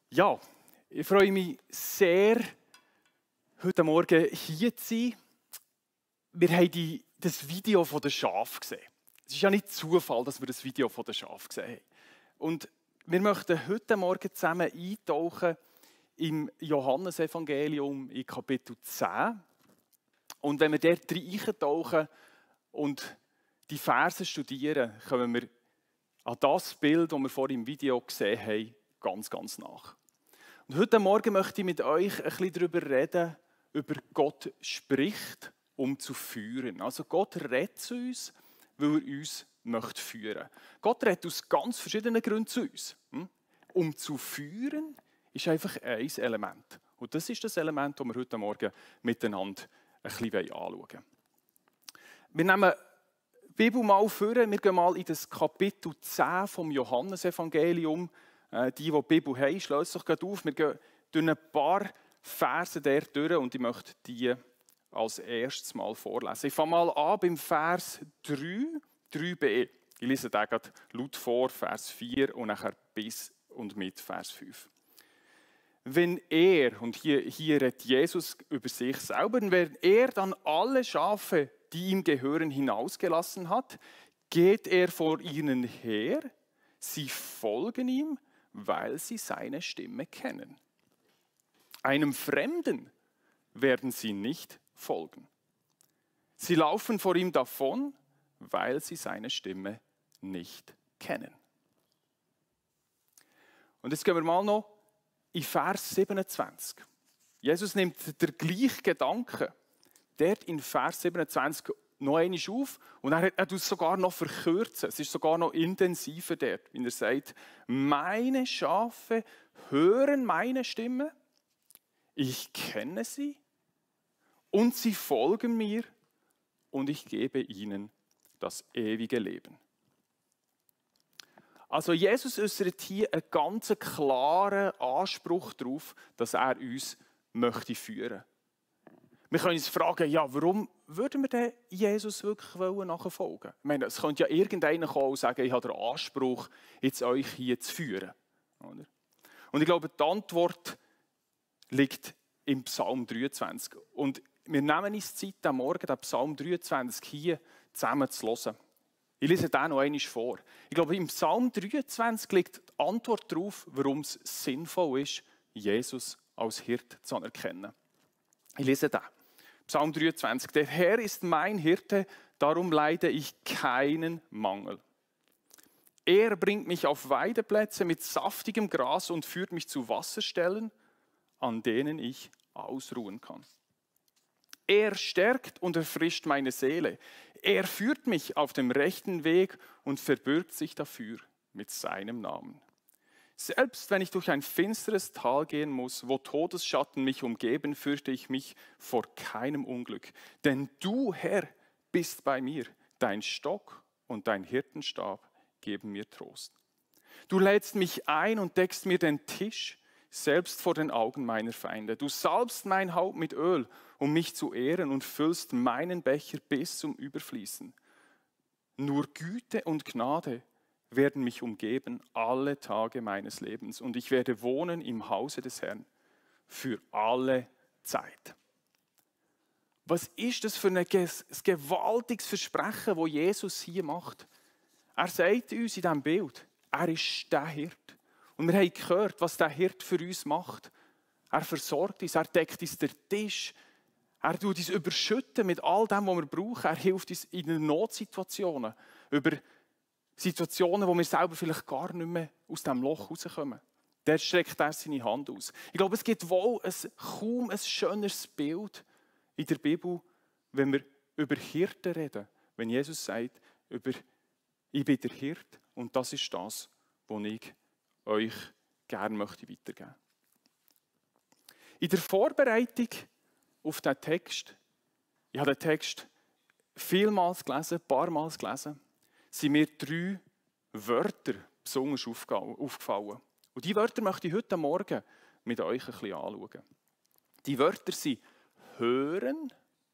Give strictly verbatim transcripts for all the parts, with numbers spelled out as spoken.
Ja, ich freue mich sehr, heute Morgen hier zu sein. Wir haben die, das Video von den Schafen gesehen. Es ist ja nicht Zufall, dass wir das Video von den Schafen gesehen haben. Und wir möchten heute Morgen zusammen eintauchen im Johannesevangelium in Kapitel zehn. Und wenn wir dort eintauchen und die Verse studieren, kommen wir an das Bild, das wir vor im Video gesehen haben, ganz, ganz nach. Und heute Morgen möchte ich mit euch ein bisschen darüber reden, über Gott spricht, um zu führen. Also Gott redet zu uns, weil er uns möchte führen. Gott redet aus ganz verschiedenen Gründen zu uns. Um zu führen ist einfach ein Element. Und das ist das Element, das wir heute Morgen miteinander ein bisschen anschauen wollen. Wir nehmen die Bibel mal vor, wir gehen mal in das Kapitel zehn vom Johannesevangelium. Die, die die Bibel haben, schließt sich gerade auf. Wir gehen durch ein paar Verse dort durch und ich möchte die als erstes mal vorlesen. Ich fange mal an beim Vers drei, drei b. Ich lese den gerade laut vor, Vers vier und nachher bis und mit Vers fünf. Wenn er, und hier, hier redet Jesus über sich selber, wenn er dann alle Schafe, die ihm gehören, hinausgelassen hat, geht er vor ihnen her, sie folgen ihm, weil sie seine Stimme kennen. Einem Fremden werden sie nicht folgen. Sie laufen vor ihm davon, weil sie seine Stimme nicht kennen. Und jetzt gehen wir mal noch in Vers siebenundzwanzig. Jesus nimmt den gleichen Gedanken dort in Vers siebenundzwanzig noch einmal auf und er, er tut es sogar noch verkürzen. Es ist sogar noch intensiver dort, wenn er sagt, meine Schafe hören meine Stimme, ich kenne sie und sie folgen mir und ich gebe ihnen das ewige Leben. Also Jesus äußert hier einen ganz klaren Anspruch darauf, dass er uns möchte führen. Wir können uns fragen, ja, warum würden wir denn Jesus wirklich nachfolgen? Ich meine, es könnte ja irgendeiner kommen und sagen, ich habe den Anspruch, jetzt euch hier zu führen. Oder? Und ich glaube, die Antwort liegt im Psalm dreiundzwanzig. Und wir nehmen uns Zeit, am Morgen den Psalm dreiundzwanzig hier zusammen zu hören. Ich lese den noch einmal vor. Ich glaube, im Psalm dreiundzwanzig liegt die Antwort darauf, warum es sinnvoll ist, Jesus als Hirt zu anerkennen. Ich lese den. Psalm dreiundzwanzig. Der Herr ist mein Hirte, darum leide ich keinen Mangel. Er bringt mich auf Weideplätze mit saftigem Gras und führt mich zu Wasserstellen, an denen ich ausruhen kann. Er stärkt und erfrischt meine Seele. Er führt mich auf dem rechten Weg und verbirgt sich dafür mit seinem Namen. Selbst wenn ich durch ein finsteres Tal gehen muss, wo Todesschatten mich umgeben, fürchte ich mich vor keinem Unglück. Denn du, Herr, bist bei mir. Dein Stock und dein Hirtenstab geben mir Trost. Du lädst mich ein und deckst mir den Tisch, selbst vor den Augen meiner Feinde. Du salbst mein Haupt mit Öl, um mich zu ehren, und füllst meinen Becher bis zum Überfließen. Nur Güte und Gnade werden mich umgeben alle Tage meines Lebens und ich werde wohnen im Hause des Herrn für alle Zeit. Was ist das für ein gewaltiges Versprechen, das Jesus hier macht? Er sagt uns in diesem Bild, er ist der Hirt. Und wir haben gehört, was der Hirt für uns macht. Er versorgt uns, er deckt uns den Tisch, er tut uns überschütten mit all dem, was wir brauchen. Er hilft uns in den Notsituationen, über Situationen, wo wir selber vielleicht gar nicht mehr aus diesem Loch rauskommen. Der streckt er seine Hand aus. Ich glaube, es gibt wohl ein, kaum ein schöneres Bild in der Bibel, wenn wir über Hirten reden. Wenn Jesus sagt, über, ich bin der Hirt und das ist das, was ich euch gerne möchte weitergeben. In der Vorbereitung auf diesen Text, ich habe den Text vielmals gelesen, ein paar Mal gelesen, sind mir drei Wörter besonders aufgefallen. Und diese Wörter möchte ich heute Morgen mit euch ein bisschen anschauen. Die Wörter sind hören,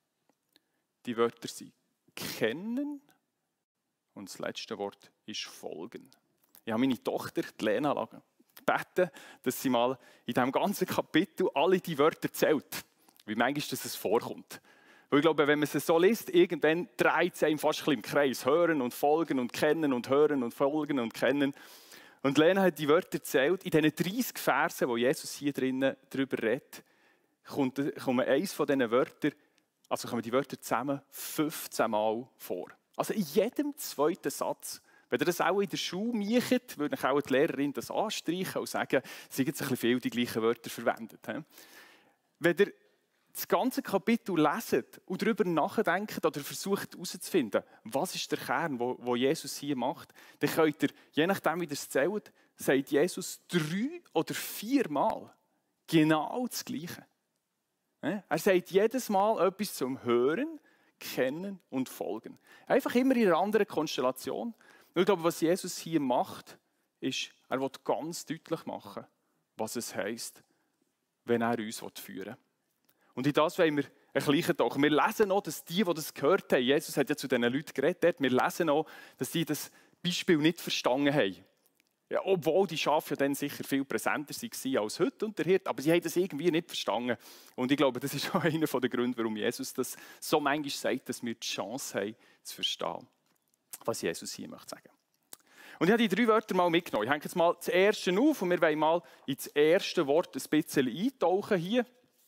die Wörter sind kennen und das letzte Wort ist folgen. Ich habe meine Tochter, die Lena, beten, dass sie mal in diesem ganzen Kapitel alle die Wörter zählt. Wie manchmal das es vorkommt. Weil ich glaube, wenn man es so liest, irgendwann dreht es einem fast ein bisschen im Kreis. Hören und folgen und kennen und hören und folgen und kennen. Und Lena hat die Wörter gezählt. In diesen dreißig Versen, wo Jesus hier drinnen darüber redet, kommt, kommt eines von diesen Wörtern, also kommen die Wörter zusammen fünfzehn Mal vor. Also in jedem zweiten Satz. Wenn ihr das auch in der Schule macht, würde auch die Lehrerin das anstreichen und sagen, sie haben jetzt ein bisschen viel die gleichen Wörter verwendet. Wenn ihr das ganze Kapitel leset und darüber nachdenkt oder versucht herauszufinden, was ist der Kern, wo Jesus hier macht, dann könnt ihr, je nachdem wie ihr es zählt, sagt Jesus drei oder viermal genau das Gleiche. Er sagt jedes Mal etwas zum Hören, Kennen und Folgen. Einfach immer in einer anderen Konstellation. Und ich glaube, was Jesus hier macht, ist, er will ganz deutlich machen, was es heisst, wenn er uns führen will. Und in das wollen wir ein bisschen tauchen. Wir lesen noch, dass die, die das gehört haben, Jesus hat ja zu diesen Leuten geredet, wir lesen noch, dass sie das Beispiel nicht verstanden haben. Ja, obwohl die Schafe ja dann sicher viel präsenter waren als heute und der Hirte, aber sie haben das irgendwie nicht verstanden. Und ich glaube, das ist auch einer der Gründe, warum Jesus das so manchmal sagt, dass wir die Chance haben, zu verstehen, was Jesus hier möchte sagen. Und ich habe die drei Wörter mal mitgenommen. Ich hänge jetzt mal das erste auf und wir wollen mal in das erste Wort ein bisschen eintauchen hier.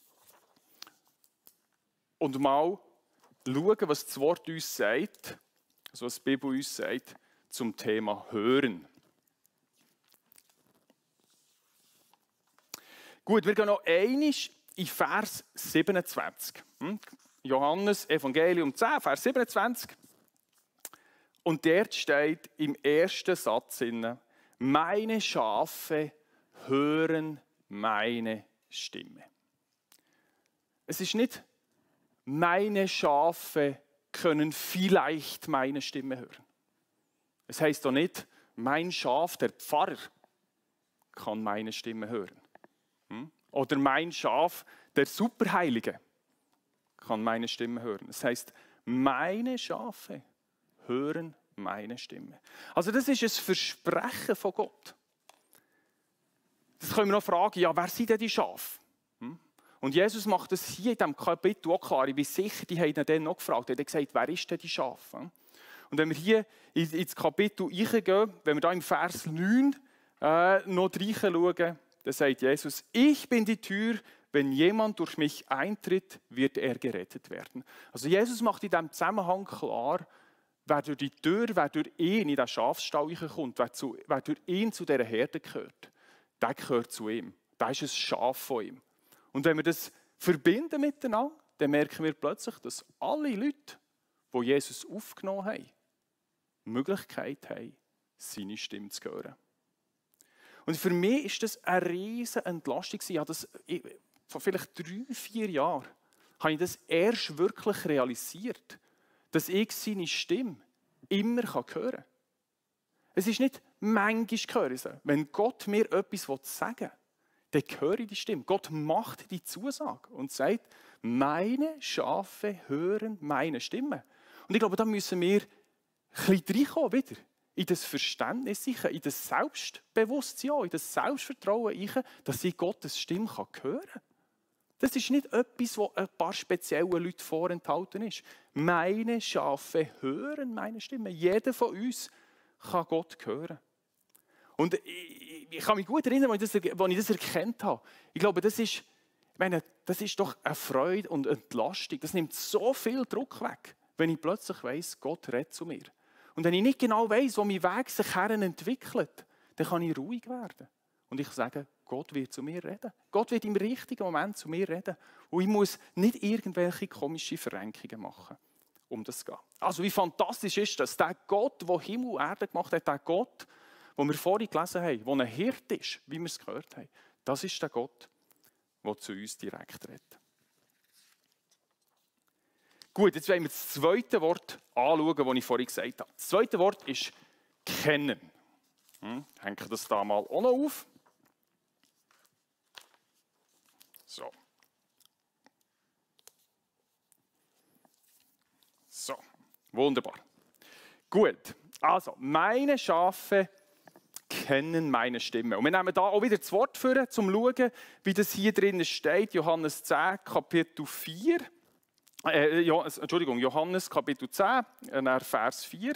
Und mal schauen, was das Wort uns sagt, also was die Bibel uns sagt, zum Thema Hören. Gut, wir gehen noch einmal in Vers siebenundzwanzig. Hm? Johannes, Evangelium zehn, Vers siebenundzwanzig. Und dort steht im ersten Satz, meine Schafe hören meine Stimme. Es ist nicht, meine Schafe können vielleicht meine Stimme hören. Es heisst doch nicht, mein Schaf, der Pfarrer, kann meine Stimme hören. Hm? Oder mein Schaf, der Superheilige, kann meine Stimme hören. Es heisst, meine Schafe hören meine Stimme. Also das ist ein Versprechen von Gott. Das können wir noch fragen, ja, wer sind denn die Schafe? Hm? Und Jesus macht das hier in diesem Kapitel auch klar. Ich bin sicher, die haben ihn dann noch gefragt. Er hat gesagt, wer ist denn die Schafe? Und wenn wir hier ins Kapitel reingehen, wenn wir da im Vers neun äh, noch reinschauen, dann sagt Jesus, ich bin die Tür, wenn jemand durch mich eintritt, wird er gerettet werden. Also Jesus macht in diesem Zusammenhang klar, wer durch die Tür, wer durch ihn in den Schafsstall kommt, wer, zu, wer durch ihn zu dieser Herde gehört, der gehört zu ihm. Der ist ein Schaf von ihm. Und wenn wir das verbinden miteinander, dann merken wir plötzlich, dass alle Leute, die Jesus aufgenommen haben, die Möglichkeit haben, seine Stimme zu hören. Und für mich ist das eine riesige Entlastung. Ich habe das, ich, vor vielleicht drei, vier Jahren habe ich das erst wirklich realisiert, dass ich seine Stimme immer hören kann. Es ist nicht manchmal hören. Wenn Gott mir etwas sagen will, dann höre ich die Stimme. Gott macht die Zusage und sagt, meine Schafe hören meine Stimme. Und ich glaube, da müssen wir ein bisschen reinkommen wieder. In das Verständnis, in das Selbstbewusstsein, in das Selbstvertrauen, dass ich Gottes Stimme hören kann. Das ist nicht etwas, das ein paar speziellen Leuten vorenthalten ist. Meine Schafe hören meine Stimme. Jeder von uns kann Gott hören. Und ich, ich kann mich gut erinnern, als ich, das, als ich das erkannt habe. Ich glaube, das ist, ich meine, das ist doch eine Freude und Entlastung. Das nimmt so viel Druck weg, wenn ich plötzlich weiss, Gott redet zu mir. Und wenn ich nicht genau weiss, wo mein Weg sich herren entwickelt, dann kann ich ruhig werden. Und ich sage, Gott wird zu mir reden. Gott wird im richtigen Moment zu mir reden. Und ich muss nicht irgendwelche komischen Verrenkungen machen, um das zu gehen. Also wie fantastisch ist das, der Gott, der Himmel und Erde gemacht hat, der Gott, den wir vorhin gelesen haben, der ein Hirte ist, wie wir es gehört haben, das ist der Gott, der zu uns direkt redet. Gut, jetzt wollen wir das zweite Wort anschauen, das ich vorhin gesagt habe. Das zweite Wort ist kennen. Hm, hänge das da mal auch noch auf. So. So, wunderbar. Gut, also meine Schafe kennen meine Stimme. Und wir nehmen da auch wieder das Wort für, um zu schauen, wie das hier drinnen steht. Johannes zehn, Kapitel vier. Äh, jo, Entschuldigung, Johannes Kapitel zehn, äh, Vers vier.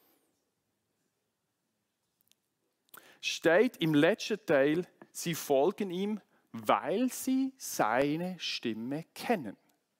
Steht im letzten Teil, sie folgen ihm, weil sie seine Stimme kennen.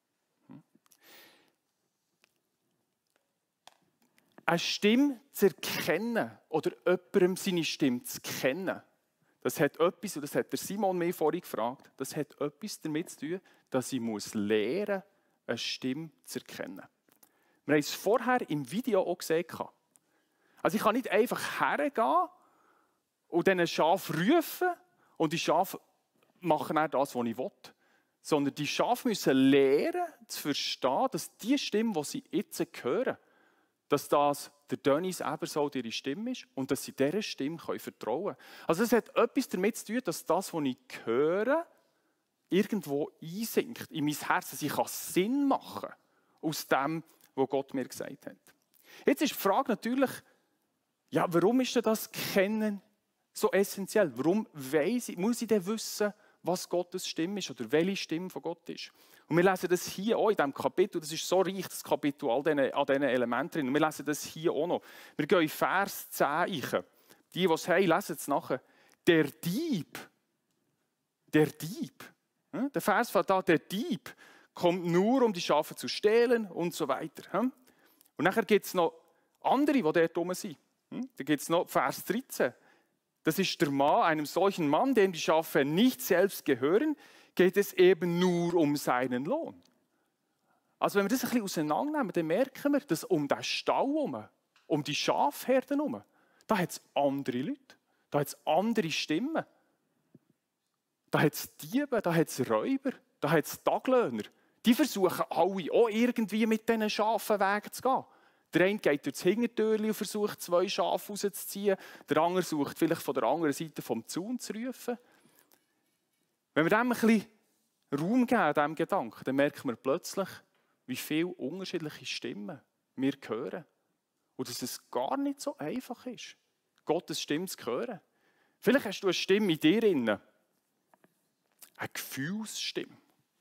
Eine Stimme zu erkennen oder jemandem seine Stimme zu kennen, das hat etwas, und das hat der Simon mir vorhin gefragt, das hat etwas damit zu tun, dass ich muss lernen muss, eine Stimme zu erkennen. Wir haben es vorher im Video auch gesehen. Also ich kann nicht einfach hergehen und diesen Schaf rufen und die Schafe machen dann das, was ich will. Sondern die Schafe müssen lernen zu verstehen, dass die Stimme, die sie jetzt hören, dass das der Dennis ebenso ihre Stimme ist und dass sie dieser Stimme vertrauen können. Also es hat etwas damit zu tun, dass das, was ich höre, irgendwo einsinkt in mein Herz, dass ich Sinn machen kann aus dem, was Gott mir gesagt hat. Jetzt ist die Frage natürlich, ja, warum ist denn das Kennen so essentiell? Warum weiss ich, muss ich denn wissen, was Gottes Stimme ist oder welche Stimme von Gott ist? Und wir lesen das hier auch in diesem Kapitel, das ist so reich, das Kapitel, all diese, an diesen Elementen drin. Und wir lesen das hier auch noch. Wir gehen in Vers zehn rein. Die, die es haben, lesen es nachher. Der Dieb, der Dieb, der Vers von da, der Dieb kommt nur, um die Schafe zu stehlen und so weiter. Und nachher gibt es noch andere, die dort rum sind. Da gibt es noch Vers dreizehn. Das ist der Mann, einem solchen Mann, dem die Schafe nicht selbst gehören, geht es eben nur um seinen Lohn. Also wenn wir das ein bisschen auseinandernehmen, dann merken wir, dass um den Stall herum, um die Schafherden herum, da hat es andere Leute, da hat es andere Stimmen. Da hat es Diebe, da hat es Räuber, da hat es Taglöhner. Die versuchen alle auch irgendwie mit diesen Schafen wegzugehen. Der eine geht durch das Hintertürchen und versucht, zwei Schafe rauszuziehen. Der andere sucht vielleicht von der anderen Seite vom Zaun zu rufen. Wenn wir dem ein bisschen Raum geben, diesem Gedanken, dann merken wir plötzlich, wie viele unterschiedliche Stimmen wir hören. Und dass es gar nicht so einfach ist, Gottes Stimme zu hören. Vielleicht hast du eine Stimme in dir drin, eine Gefühlsstimme,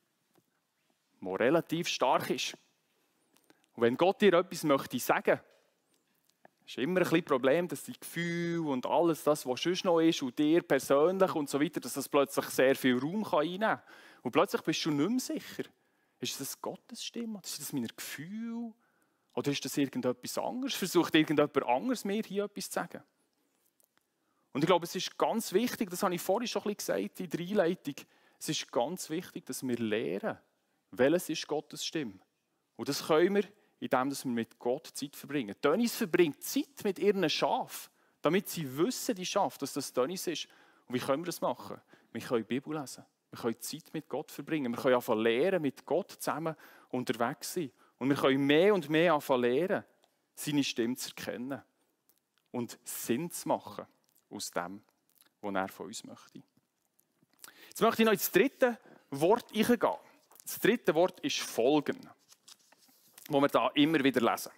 die relativ stark ist. Und wenn Gott dir etwas möchte sagen, ist immer ein bisschen Problem, dass die Gefühle und alles, das, was sonst noch ist, und dir persönlich und so weiter, dass das plötzlich sehr viel Raum einnehmen kann. Und plötzlich bist du nicht mehr sicher. Ist das Gottes Stimme? Ist das meine Gefühle? Oder ist das irgendetwas anderes? Versucht irgendjemand anderes mir hier etwas zu sagen? Und ich glaube, es ist ganz wichtig, das habe ich vorhin schon ein bisschen gesagt in der Einleitung, es ist ganz wichtig, dass wir lernen, welches ist Gottes Stimme. Und das können wir, indem wir mit Gott Zeit verbringen. Dennis verbringt Zeit mit ihren Schafen, damit sie wissen, die Schafe, dass das Dennis ist. Und wie können wir das machen? Wir können die Bibel lesen. Wir können Zeit mit Gott verbringen. Wir können anfangen lernen, mit Gott zusammen unterwegs sein. Und wir können mehr und mehr anfangen lernen, seine Stimme zu erkennen und Sinn zu machen aus dem, was er von uns möchte. Jetzt möchte ich noch ins dritte Wort eingehen. Das dritte Wort ist Folgen, wo wir da immer wieder lesen.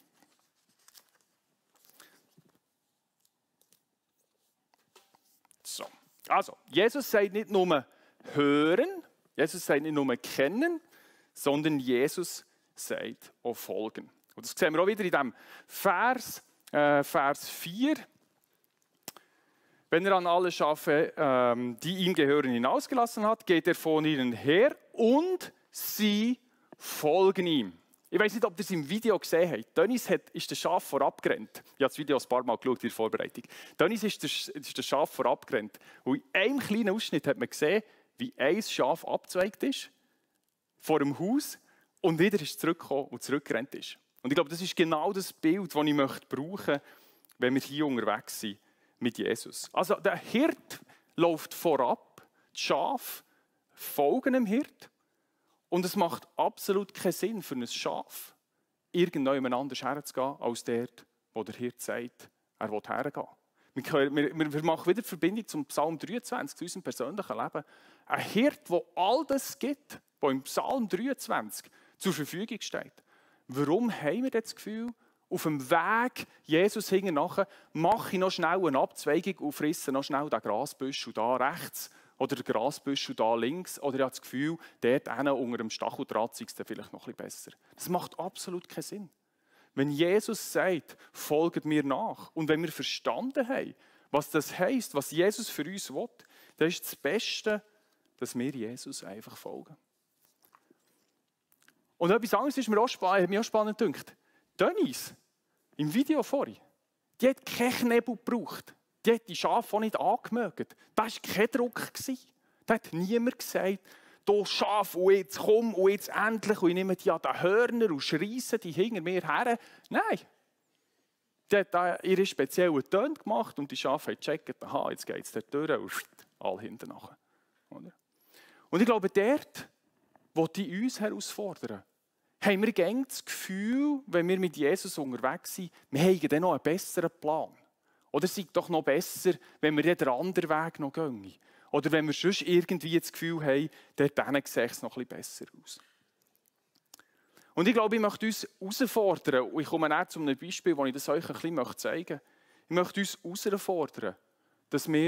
So. Also, Jesus sagt nicht nur hören, Jesus sagt nicht nur kennen, sondern Jesus sagt auch folgen. Und das sehen wir auch wieder in diesem Vers, äh, Vers vier. Wenn er an alle Schafe, ähm, die ihm gehören, hinausgelassen hat, geht er von ihnen her und sie folgen ihm. Ich weiß nicht, ob ihr es im Video gesehen habt. Dennis hat, ist der Schaf vorab gerannt. Ich habe das Video ein paar Mal geschaut in der Vorbereitung. Dennis ist der, ist der Schaf vorab gerannt. Und in einem kleinen Ausschnitt hat man gesehen, wie ein Schaf abgezweigt ist, vor dem Haus, und wieder ist zurückgekommen und zurückgerannt ist. Und ich glaube, das ist genau das Bild, das ich möchte brauchen, wenn wir hier unterwegs sind mit Jesus. Also der Hirt läuft vorab, die Schafe folgen dem Hirt. Und es macht absolut keinen Sinn für ein Schaf, irgendjemand anders herzugehen, als dort, wo der Hirt sagt, er will hergehen. Wir, wir, wir machen wieder die Verbindung zum Psalm dreiundzwanzig, zu unserem persönlichen Leben. Ein Hirt, der all das gibt, was im Psalm dreiundzwanzig zur Verfügung steht. Warum haben wir das Gefühl, auf dem Weg Jesus hinten nachher, mache ich noch schnell eine Abzweigung und frisse noch schnell den Grasbüschel da rechts oder den Grasbüschel da links. Oder ich habe das Gefühl, dort hinten unter dem Stacheldraht sei es dann vielleicht noch ein bisschen besser. Das macht absolut keinen Sinn. Wenn Jesus sagt, folgt mir nach, und wenn wir verstanden haben, was das heisst, was Jesus für uns will, dann ist das Beste, dass wir Jesus einfach folgen. Und etwas anderes ist mir auch spannend, hat mich auch spannend gedacht. Denise, im Video vorhin, die hat keinen Knebel gebraucht. Die hat die Schafe auch nicht angemögt. Da war kein Druck. Da hat niemand gesagt, du Schaf, und jetzt komm, und jetzt endlich, und ich nehme die an den Hörner und schreisse die hinter mir her. Nein. Die hat da ihre speziellen Töne gemacht und die Schafe haben gecheckt, aha, jetzt geht es dort durch und alle hinten nachher. Und ich glaube, dort, wo die uns herausfordern, haben wir gängig das Gefühl, wenn wir mit Jesus unterwegs sind, wir haben dann noch einen besseren Plan. Oder es sei doch noch besser, wenn wir den anderen Weg noch gehen. Oder wenn wir sonst irgendwie das Gefühl haben, dort sieht es noch ein bisschen besser aus. Und ich glaube, ich möchte uns herausfordern, und ich komme näher zu einem Beispiel, wo ich das euch ein bisschen zeigen möchte. Ich möchte uns herausfordern, dass wir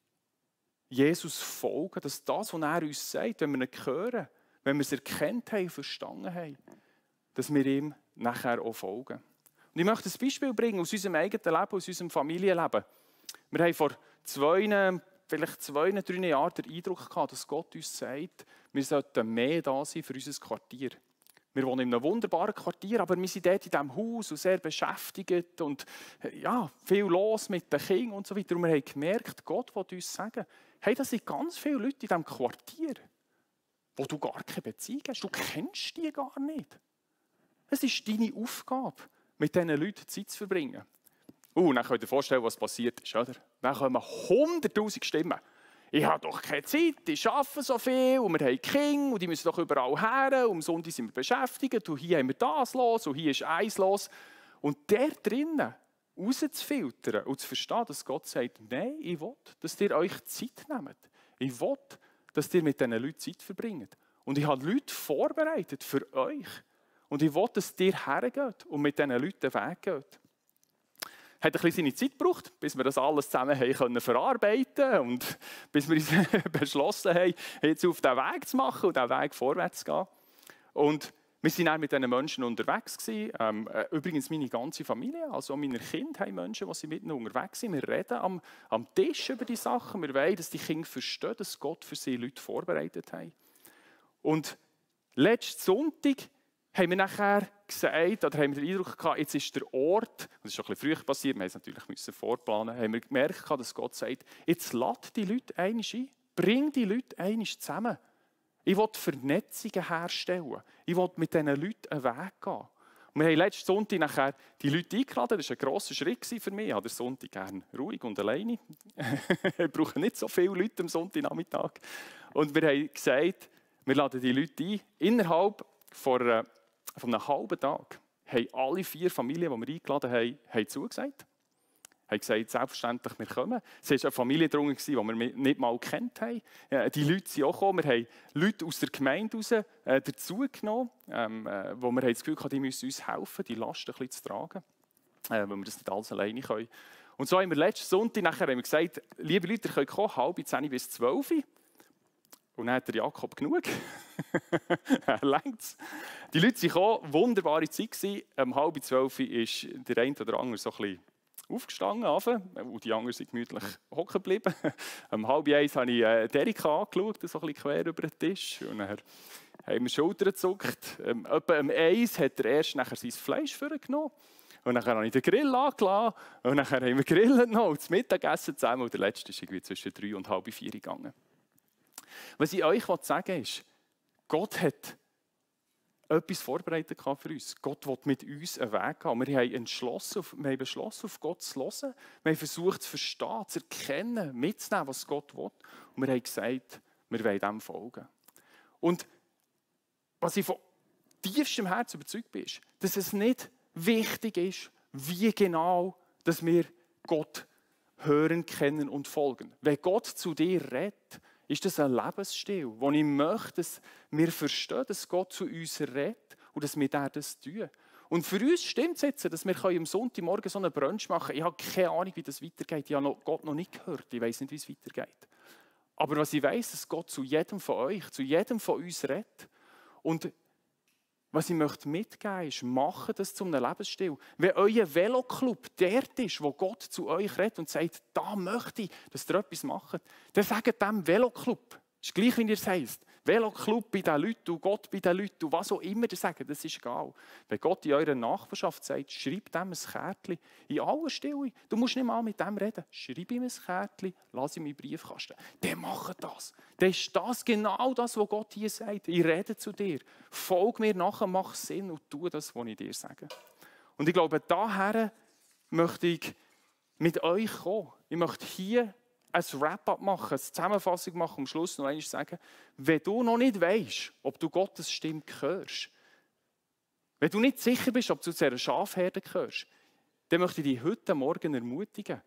Jesus folgen, dass das, was er uns sagt, wenn wir ihn hören, wenn wir es erkannt haben, verstanden haben, dass wir ihm nachher auch folgen. Und ich möchte ein Beispiel bringen aus unserem eigenen Leben, aus unserem Familienleben. Wir haben vor zwei, vielleicht zwei, drei Jahren den Eindruck gehabt, dass Gott uns sagt, wir sollten mehr da sein für unser Quartier. Wir wohnen in einem wunderbaren Quartier, aber wir sind dort in diesem Haus und sehr beschäftigt und ja, viel los mit den Kindern und so weiter. Und wir haben gemerkt, Gott will uns sagen, hey, da sind ganz viele Leute in diesem Quartier, wo du gar keine Beziehung hast. Du kennst die gar nicht. Es ist deine Aufgabe, mit diesen Leuten Zeit zu verbringen. Uh, und dann könnt ihr euch vorstellen, was passiert ist, oder? Dann kommen hunderttausend Stimmen. Ich habe doch keine Zeit, ich arbeite so viel und wir haben Kinder und die müssen doch überall her und am Sonntag sind wir beschäftigt und hier haben wir das los und hier ist eins los. Und der drinnen rauszufiltern und zu verstehen, dass Gott sagt, nein, ich will, dass ihr euch Zeit nehmt. Ich will, dass ihr mit diesen Leuten Zeit verbringt. Und ich habe Leute vorbereitet für euch. Und ich will, dass ihr hergeht und mit diesen Leuten den Weg geht. Hat ein bisschen seine Zeit gebraucht, bis wir das alles zusammen haben können verarbeiten und bis wir uns beschlossen haben, jetzt auf diesen Weg zu machen und diesen Weg vorwärts zu gehen. Und wir waren dann mit diesen Menschen unterwegs gewesen. Ähm, übrigens meine ganze Familie, also meine Kinder haben Menschen, die mit ihnen unterwegs sind. Wir reden am, am Tisch über die Sachen. Wir wollen, dass die Kinder verstehen, dass Gott für sie Leute vorbereitet hat. Und letzten Sonntag haben wir nachher gesagt, oder haben wir den Eindruck gehabt, jetzt ist der Ort, das ist schon ein bisschen früh passiert, wir mussten es natürlich vorplanen, haben wir gemerkt, dass Gott sagt, jetzt lad die Leute einmal ein, bring die Leute einmal zusammen. Ich will Vernetzungen herstellen. Ich will mit diesen Leuten einen Weg gehen. Und wir haben letzten Sonntag nachher die Leute eingeladen, das war ein grosser Schritt für mich. Ich habe den Sonntag gerne ruhig und alleine. Ich brauche nicht so viele Leute am Sonntagnachmittag. Und wir haben gesagt, wir laden die Leute ein, innerhalb von Von einem halben Tag haben alle vier Familien, die wir eingeladen haben, haben zugesagt. Haben gesagt, selbstverständlich, wir kommen. Es war eine Familie drunter, die wir nicht mal kennt haben. Die Leute sind auch gekommen. Wir haben Leute aus der Gemeinde raus, äh, dazugenommen, ähm, äh, wo wir das Gefühl hatten, die müssen uns helfen, die Last ein bisschen zu tragen, äh, weil wir das nicht alles alleine können. Und so haben wir letzten Sonntag nachher haben wir gesagt, liebe Leute, ihr könnt kommen, halb zehn bis zwölf. Und dann hat der Jakob genug. Längt's. Die Leute sind gekommen, wunderbare Zeit gewesen. Um halb zwölf ist der eine oder andere so ein bisschen aufgestanden, und die anderen sind gemütlich hocken geblieben. Um halb eins habe ich äh, Erika angeschaut, so ein bisschen quer über den Tisch. Und dann haben wir die Schultern gezuckt. Ähm, etwa um eins hat er erst nachher sein Fleisch vorgenommen. Und dann habe ich den Grill angelassen. Und dann haben wir grillen noch und das Mittagessen zusammen. Und der letzte ist irgendwie zwischen drei und halb vier gegangen. Was ich euch sagen will, ist, Gott hat etwas vorbereitet für uns. Gott will mit uns einen Weg gehen. Wir haben, entschlossen, wir haben beschlossen, auf Gott zu hören. Wir haben versucht zu verstehen, zu erkennen, mitzunehmen, was Gott will. Und wir haben gesagt, wir wollen dem folgen. Und was ich von tiefstem Herzen überzeugt bin, ist, dass es nicht wichtig ist, wie genau dass wir Gott hören, kennen und folgen. Wenn Gott zu dir redet, ist das ein Lebensstil, wo ich möchte, dass wir verstehen, dass Gott zu uns redet und dass wir das tun. Und für uns stimmt es jetzt, dass wir am Sonntagmorgen so einen Brunch machen können. Ich habe keine Ahnung, wie das weitergeht. Ich habe noch, Gott noch nicht gehört. Ich weiß nicht, wie es weitergeht. Aber was ich weiß, dass Gott zu jedem von euch, zu jedem von uns redet. Und was ich möchte mitgeben ist, macht das zu einem Lebensstil. Wenn euer Veloclub dort ist, wo Gott zu euch redet und sagt, da möchte ich, dass ihr etwas macht, dann sagt dem Veloclub. Das ist gleich, wie ihr es heisst. Veloclub bei den Leuten, Gott bei den Leuten, was auch immer ihr sagt, das ist egal. Wenn Gott in eurer Nachbarschaft sagt, schreib dem ein Kärtchen in aller Stille. Du musst nicht mal mit dem reden. Schreib ihm ein Kärtchen, lass ihm in den Briefkasten. Der macht das. Dann ist das genau das, was Gott hier sagt. Ich rede zu dir. Folg mir nachher, mach Sinn und tu das, was ich dir sage. Und ich glaube, daher möchte ich mit euch kommen. Ich möchte hier ein Wrap-up machen, eine Zusammenfassung machen, am Schluss noch einmal sagen, wenn du noch nicht weisst, ob du Gottes Stimme hörst, wenn du nicht sicher bist, ob du zu einer Schafherde gehörst, dann möchte ich dich heute Morgen ermutigen.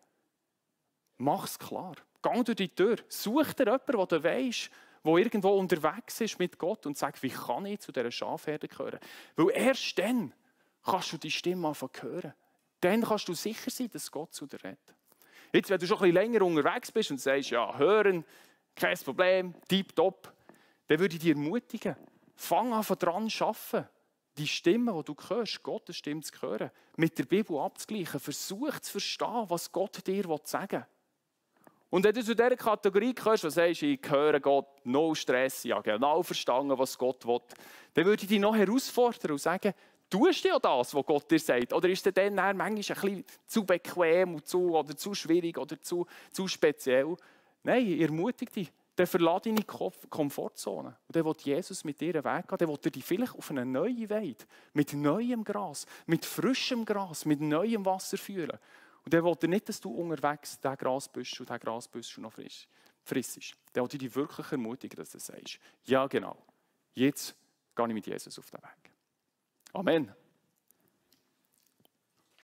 Mach es klar. Geh durch die Tür. Such dir jemanden, den du weisst, der irgendwo unterwegs ist mit Gott und sag, wie kann ich zu dieser Schafherde gehören? Weil erst dann kannst du die Stimme anfangen hören. Dann kannst du sicher sein, dass Gott zu dir redet. Jetzt, wenn du schon ein bisschen länger unterwegs bist und sagst, ja, hören, kein Problem, tipptopp, dann würde ich dich ermutigen, fang an, daran zu arbeiten, die Stimme, die du hörst, Gottes Stimme zu hören, mit der Bibel abzugleichen. Versuch zu verstehen, was Gott dir sagen will. Und wenn du zu dieser Kategorie gehörst, wo du sagst, ich höre Gott, no Stress, ich habe genau verstanden, was Gott will, dann würde ich dich noch herausfordern und sagen, tust du ja das, was Gott dir sagt? Oder ist es dann manchmal ein bisschen zu bequem und zu, oder zu schwierig oder zu, zu speziell? Nein, ich ermutige dich, dann verlass deine Komfortzone. Und dann will Jesus mit dir einen Weg gehen, dann will er dich vielleicht auf eine neue Weide, mit neuem Gras, mit frischem Gras, mit neuem Wasser führen. Und dann will er nicht, dass du unterwegs diesen Grasbüsch und diesen Grasbüsch noch frisch, frissest. Dann will er dich wirklich ermutigen, dass du sagst, ja genau, jetzt gehe ich mit Jesus auf den Weg. Amen.